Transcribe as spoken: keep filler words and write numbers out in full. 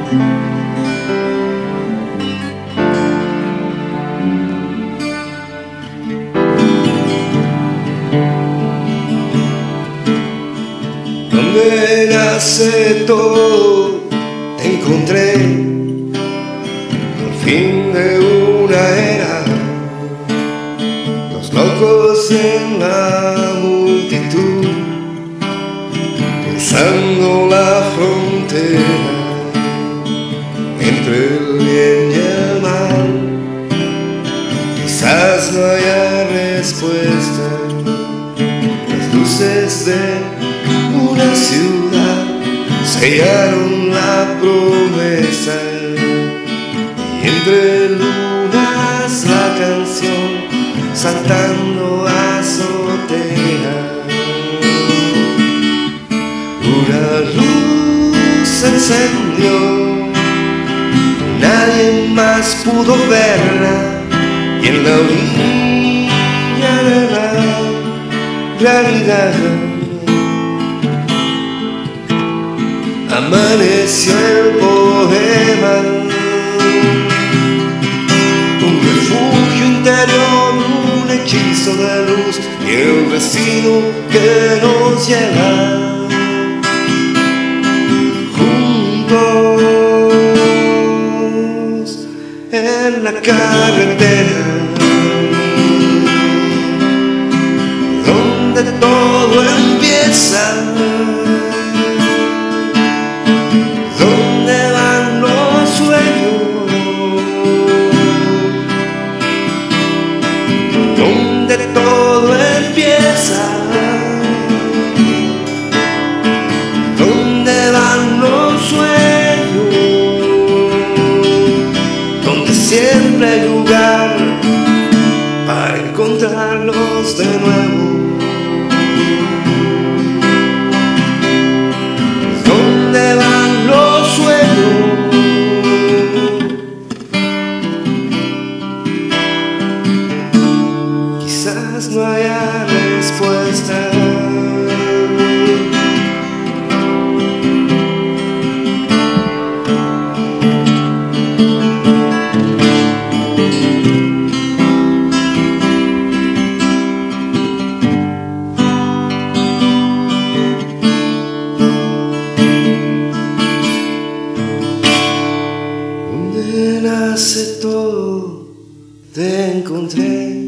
Donde nace todo, te encontré al fin de una era. Los locos en la multitud, cruzando la frontera entre el bien y el mal. Quizás no haya respuesta. Las luces de una ciudad sellaron la promesa, y entre lunas la canción saltando azotea. Una luz se encendió, nadie más pudo verla, y en la orilla de la realidad amaneció el poema, un refugio interior, un hechizo de luz y el destino que nos lleva juntos en la carretera, donde todo empieza. Donde todo empieza, donde van los sueños, donde siempre hay lugar para encontrarlos de nuevo. Donde van los sueños, quizás no haya respuesta. Donde nace todo, te encontré.